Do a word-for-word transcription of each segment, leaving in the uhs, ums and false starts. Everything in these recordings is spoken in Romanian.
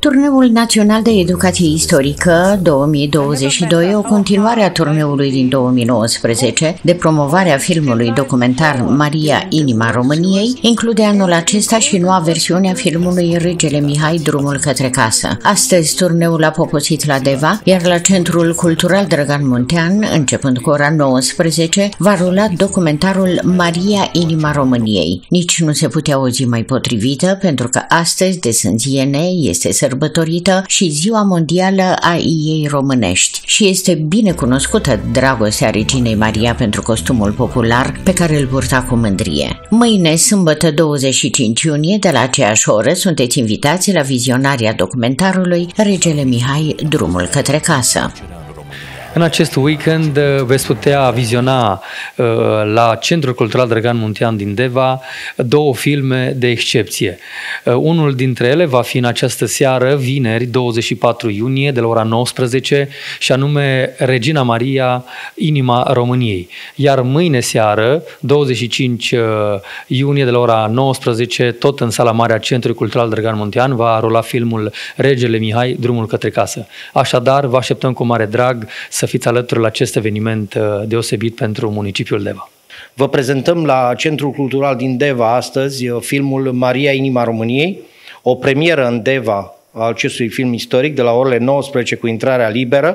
Turneul Național de Educație Istorică două mii douăzeci și doi, o continuare a turneului din două mii nouăsprezece de promovare a filmului documentar Maria, inima României, include anul acesta și noua versiune a filmului Regele Mihai, drumul către casă. Astăzi turneul a poposit la Deva, iar la Centrul Cultural Drăgan Muntean, începând cu ora nouăsprezece, va rula documentarul Maria, inima României. Nici nu se putea o zi mai potrivită, pentru că astăzi, de Sânziene, este sărbătorită și Ziua Mondială a Iei Românești și este bine cunoscută dragostea Reginei Maria pentru costumul popular pe care îl purta cu mândrie. Mâine, sâmbătă douăzeci și cinci iunie, de la aceeași oră, sunteți invitați la vizionarea documentarului Regele Mihai, drumul către casă. În acest weekend veți putea viziona la Centrul Cultural Drăgan Muntean din Deva două filme de excepție. Unul dintre ele va fi în această seară, vineri, douăzeci și patru iunie, de la ora nouăsprezece, și anume Regina Maria, inima României. Iar mâine seară, douăzeci și cinci iunie, de la ora nouăsprezece, tot în sala mare a Centrului Cultural Drăgan Muntean, va rula filmul Regele Mihai, drumul către casă. Așadar, vă așteptăm cu mare drag să fiți alături la acest eveniment deosebit pentru municipiul Deva. Vă prezentăm la Centrul Cultural din Deva astăzi filmul Maria, inima României, o premieră în Deva a acestui film istoric de la orele nouăsprezece cu intrarea liberă,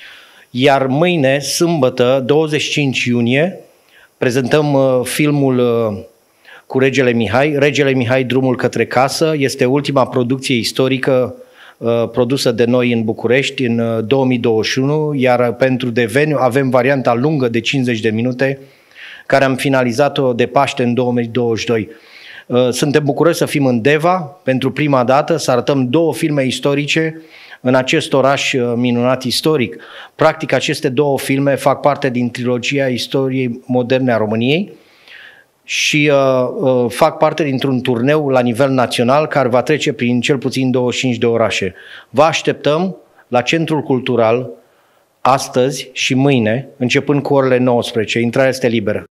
iar mâine, sâmbătă, douăzeci și cinci iunie, prezentăm filmul cu Regele Mihai, Regele Mihai, drumul către casă. Este ultima producție istorică produsă de noi în București în două mii douăzeci și unu, iar pentru Deveniu avem varianta lungă de cincizeci de minute, care am finalizat-o de Paște în două mii douăzeci și doi. Suntem bucuroși să fim în Deva pentru prima dată, să arătăm două filme istorice în acest oraș minunat istoric. Practic, aceste două filme fac parte din trilogia istoriei moderne a României și uh, uh, fac parte dintr-un turneu la nivel național care va trece prin cel puțin douăzeci și cinci de orașe. Vă așteptăm la Centrul Cultural astăzi și mâine, începând cu orele nouăsprezece. Intrarea este liberă.